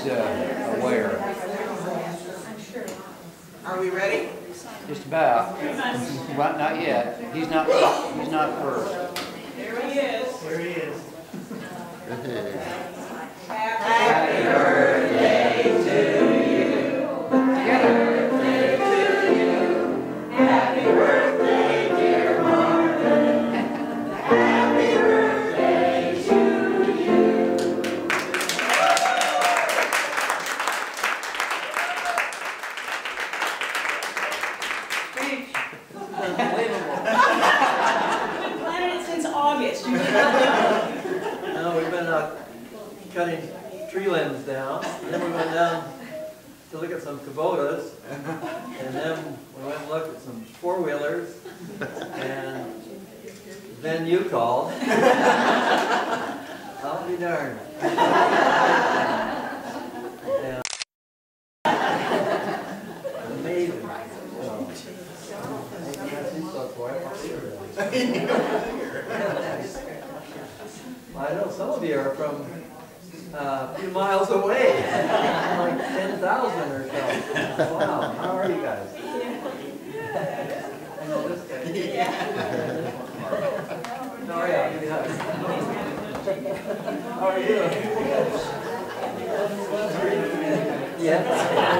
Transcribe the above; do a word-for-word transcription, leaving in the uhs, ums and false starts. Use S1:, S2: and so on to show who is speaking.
S1: uh, aware.
S2: Are we ready?
S1: Just about. Well, not yet. He's not. He's not first.
S2: There he is.
S3: There he is.
S2: Happy birthday to you.
S1: Together.
S2: Happy birthday, dear Marvin. Happy birthday to you. Speech.
S1: Unbelievable.
S2: I've been planning it since August. You did not know.
S3: No, we've been uh, cutting tree limbs down. Then we went down to look at some Kubotas. And then we went and looked at some four-wheelers. And then you called. I'll be darned. Yeah. Amazing. I know some of you are from uh, a few miles away, like ten thousand or so. Wow, how are you guys? I know this guy. How are you? How are you? Yeah.